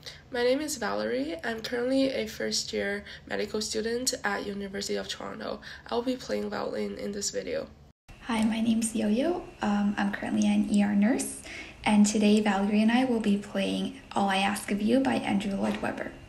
My name is Valerie. I'm currently a first-year medical student at University of Toronto. I'll be playing violin in this video. Hi, my name's Yoyo. I'm currently an ER nurse, and today Valerie and I will be playing All I Ask of You by Andrew Lloyd Webber.